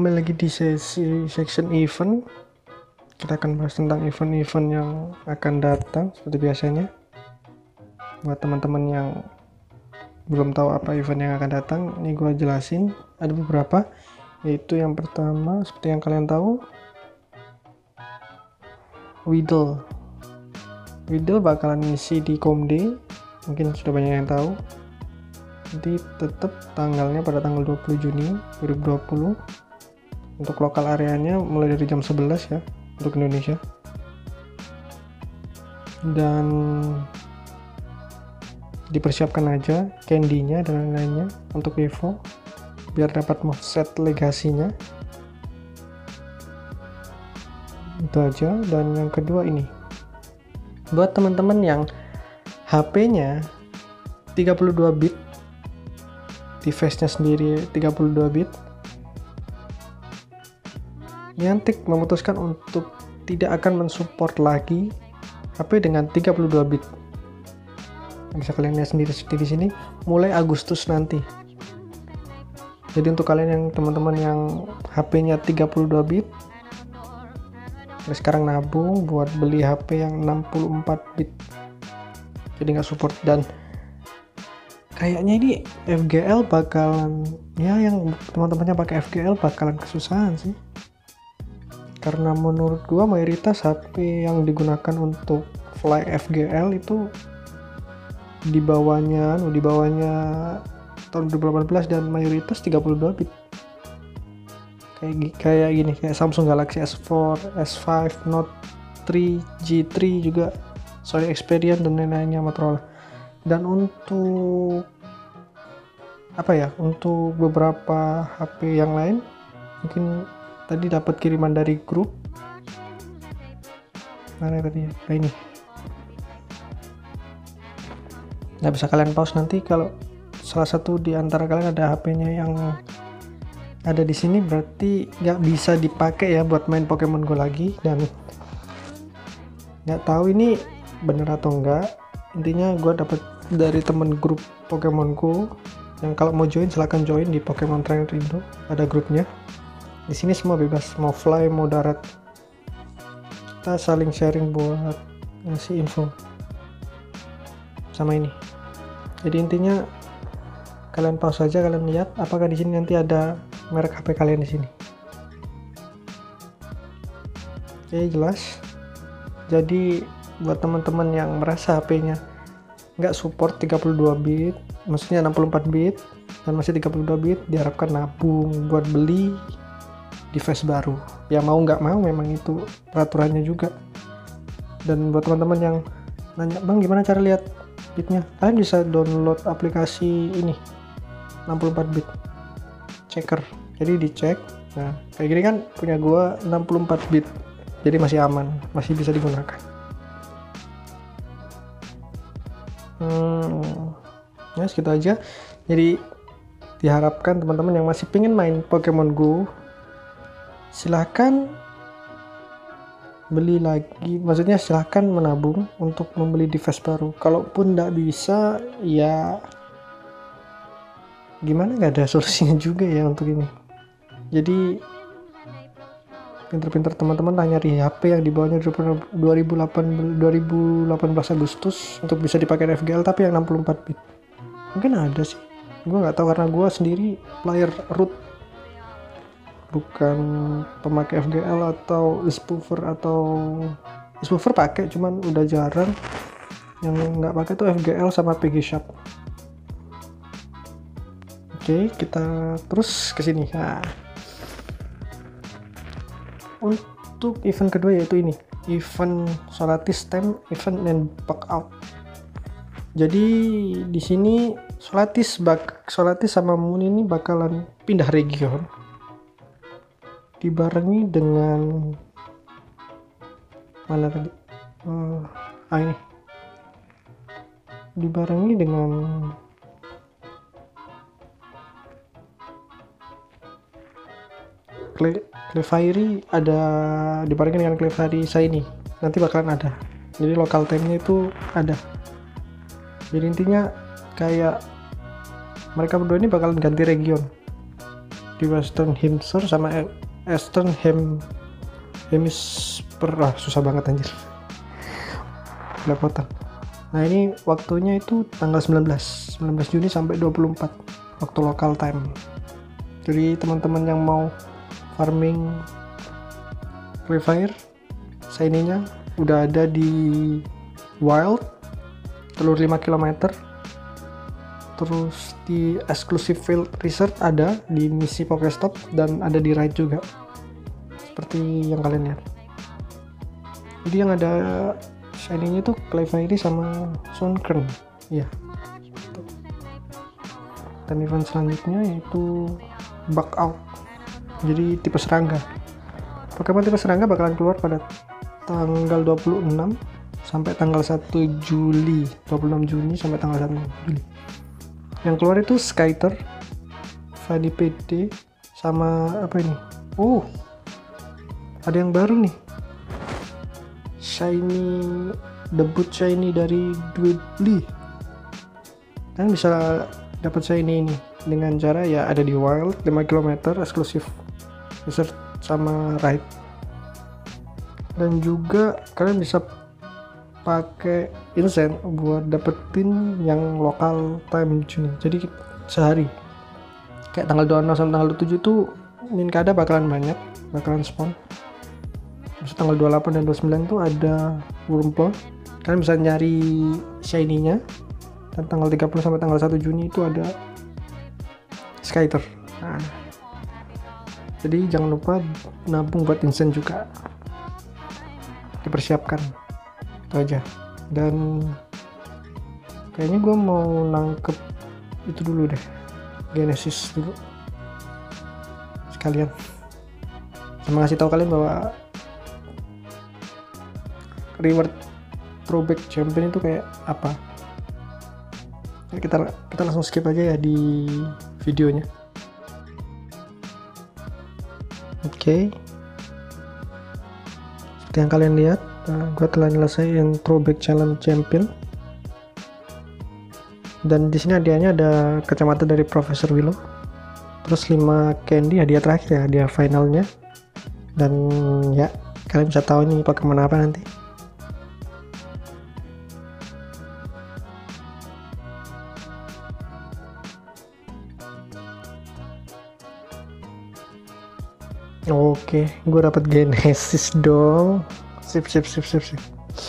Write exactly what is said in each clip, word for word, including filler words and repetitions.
kembali lagi di sesi section event. Kita akan bahas tentang event-event yang akan datang seperti biasanya. Buat teman-teman yang belum tahu apa event yang akan datang, ini gue jelasin. Ada beberapa, yaitu yang pertama seperti yang kalian tahu, Widel. Widel bakalan ngisi di Komde, mungkin sudah banyak yang tahu. Nanti tetap tanggalnya pada tanggal dua puluh Juni dua ribu dua puluh. Untuk lokal areanya mulai dari jam sebelas ya untuk Indonesia. Dan dipersiapkan aja candy-nya dan lain-lainnya untuk Evo biar dapat set legasinya. Itu aja. Dan yang kedua ini, buat teman-teman yang H P-nya tiga puluh dua bit, device-nya sendiri tiga puluh dua bit, Niantic memutuskan untuk tidak akan mensupport lagi H P dengan tiga puluh dua bit. Bisa kalian lihat sendiri di sini mulai Agustus nanti. Jadi untuk kalian yang teman-teman yang H P-nya tiga puluh dua bit, sekarang nabung buat beli H P yang enam puluh empat bit. Jadi nggak support, dan kayaknya ini F G L bakalan, ya yang teman-temannya pakai F G L bakalan kesusahan sih. Karena menurut gua mayoritas H P yang digunakan untuk fly F G L itu di bawahnya, di bawahnya tahun dua ribu delapan belas, dan mayoritas tiga puluh dua bit. Kayak kayak gini, kayak Samsung Galaxy S four, S five, Note three, G three juga, Sony Xperia dan lain-lainnya Motorola. Dan untuk apa ya, untuk beberapa H P yang lain mungkin tadi dapat kiriman dari grup. Mana tadi ya? Nah ini. Nah, bisa kalian pause nanti kalau salah satu di antara kalian ada H P-nya yang ada di sini, berarti nggak bisa dipakai ya buat main Pokemon Go lagi. Dan nggak tahu ini bener atau enggak. Intinya gue dapat dari temen grup Pokemon Go yang kalau mau join silahkan join di Pokemon Trainer Indo, ada grupnya. Di sini semua bebas, mau fly mau darat, kita saling sharing buat ngasih info sama ini. Jadi intinya kalian pause saja, kalian lihat apakah di sini nanti ada merek H P kalian di sini. Oke, jelas. Jadi buat teman-teman yang merasa H P-nya nggak support tiga puluh dua bit, maksudnya enam puluh empat bit dan masih tiga puluh dua bit, diharapkan nabung buat beli device baru. Ya mau nggak mau memang itu peraturannya juga. Dan buat teman-teman yang nanya, bang gimana cara lihat bitnya, kalian bisa download aplikasi ini enam puluh empat bit checker. Jadi dicek, nah kayak gini kan punya gua enam puluh empat bit, jadi masih aman, masih bisa digunakan. Hmm, ya segitu aja. Jadi diharapkan teman-teman yang masih pengen main Pokemon Go silahkan beli lagi, maksudnya silahkan menabung untuk membeli device baru. Kalaupun nggak bisa, ya gimana, nggak ada solusinya juga ya untuk ini. Jadi pinter-pinter teman-teman tanya nyari H P yang di bawahnya dua ribu delapan belas Agustus untuk bisa dipakai F G L tapi yang enam puluh empat bit. Mungkin ada sih, gue nggak tahu karena gue sendiri player root, bukan pemakai F G L atau spoofer. Atau spoofer pakai, cuman udah jarang. Yang nggak pakai tuh F G L sama P G Shop. Oke, kita terus ke sini. Nah, untuk event kedua yaitu ini, event Solatis Time Event and Pack Out. Jadi di sini Solatis bak Solatis sama Moon ini bakalan pindah region, dibarengi dengan mana tadi uh, ah ini dibarengi dengan Clefairy, ada dibarengi dengan Clefairy Shiny, nanti bakalan ada. Jadi lokal time-nya itu ada. Jadi intinya kayak mereka berdua ini bakalan ganti region, di Western Hemisphere sama Eastern Hem Hemisphere. Ah, susah banget anjir, belepotan. Nah ini waktunya itu tanggal sembilan belas Juni sampai dua puluh empat waktu local time. Jadi teman-teman yang mau farming Free Fire, shiny-nya udah ada di Wild, telur lima kilometer. Terus di Exclusive Field Research ada di misi Pokestop, dan ada di Raid juga, seperti yang kalian lihat. Jadi yang ada shiny-nya itu Clefairy sama Sunkern, iya. Dan event selanjutnya yaitu Bug Out, jadi tipe serangga. Pokemon tipe serangga bakalan keluar pada tanggal dua puluh enam sampai tanggal satu Juli, dua puluh enam Juni sampai tanggal satu Juli. Yang keluar itu Skyter, Vanipede, sama apa ini? Oh, ada yang baru nih. Shiny, debut shiny dari Dwidly. Kalian bisa dapat shiny ini dengan cara ya ada di Wild lima kilometer, eksklusif Research sama Raid. Dan juga kalian bisa pakai insen buat dapetin yang lokal time Juni. Jadi sehari kayak tanggal dua puluh enam sampai tanggal dua puluh tujuh tuh Ninkada bakalan banyak, bakalan spawn. Terus tanggal dua puluh delapan dan dua puluh sembilan tuh ada Wurmple, kalian bisa nyari shiny-nya. Dan tanggal tiga puluh sampai tanggal satu Juni itu ada Skyter. Nah, jadi jangan lupa nabung buat insen juga, dipersiapkan. Itu aja. Dan kayaknya gue mau nangkep itu dulu deh, Genesis dulu sekalian, sama ngasih tahu kalian bahwa reward throwback champion itu kayak apa. Jadi kita kita langsung skip aja ya di videonya. Oke, okay. Seperti yang kalian lihat, nah, gue telah nyelesain throwback challenge champion. Dan di sini hadiahnya ada kacamata dari Profesor Willow, terus lima candy hadiah terakhir ya, hadiah finalnya. Dan ya kalian bisa tahu nih Pokemon apa nanti. Oke, gue dapat Genesis dong. Sip, sip, sip, sip, sip.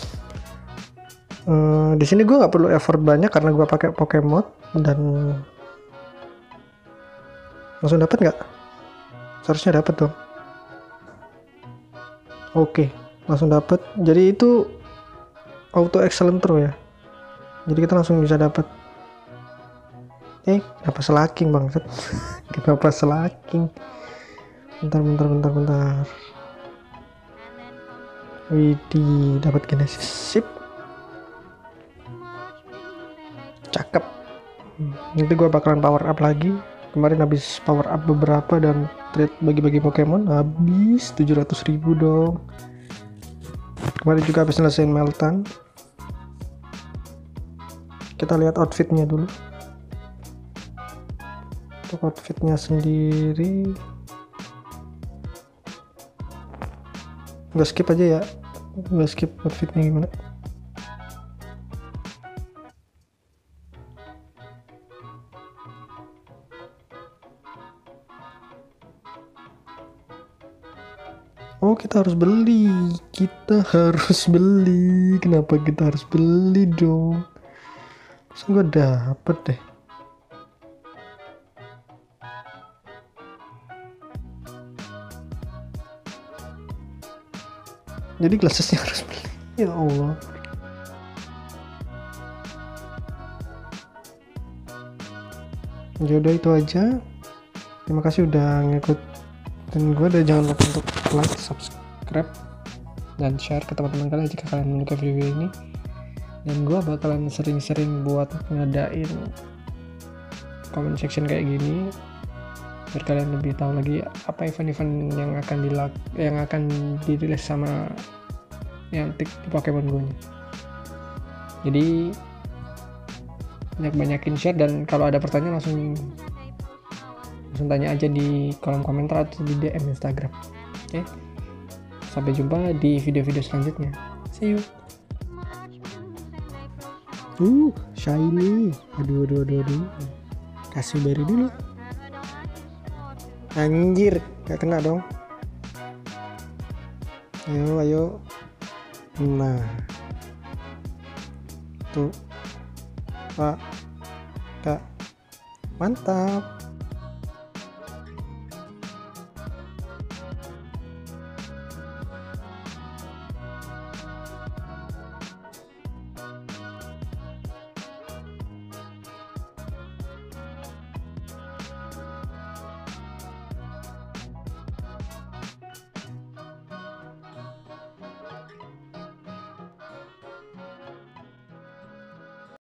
Uh, di sini gue nggak perlu effort banyak karena gue pakai Pokemon dan langsung dapat nggak? Seharusnya dapat dong. Oke, langsung dapat. Jadi itu auto excellent throw ya. Jadi kita langsung bisa dapat. Eh, kenapa selaking bangset? Kenapa selaking? Bentar, bentar, bentar, bentar. Widih, dapat Genesis. Sip. Cakep. Nanti gue bakalan power up lagi. Kemarin habis power up beberapa dan trade bagi-bagi Pokemon habis tujuh ratus ribu dong. Kemarin juga habis nyelesain Meltan. Kita lihat outfitnya dulu. Untuk outfitnya sendiri, gue skip aja ya, gue skip outfitnya gimana. Oh, kita harus beli, kita harus beli. Kenapa kita harus beli dong? Terus gue dapet deh. Jadi glasesnya harus beli. Ya Allah. Yaudah itu aja. Terima kasih udah ngikutin gue, dan jangan lupa untuk like, subscribe, dan share ke teman-teman kalian jika kalian menyukai video ini. Dan gue bakalan sering-sering buat ngadain comment section kayak gini biar kalian lebih tahu lagi apa event-event yang akan dilak yang akan dirilis sama Niantic di Pokemon Go nya. Jadi banyak-banyakin share, dan kalau ada pertanyaan langsung langsung tanya aja di kolom komentar atau di D M Instagram. Oke, sampai jumpa di video-video selanjutnya. See you. Uh, shiny. Aduh, aduh, aduh, aduh. Kasih berry dulu. Anjir, gak kena dong. Ayo, ayo. Nah. Tuh. Pak. Kak. Mantap.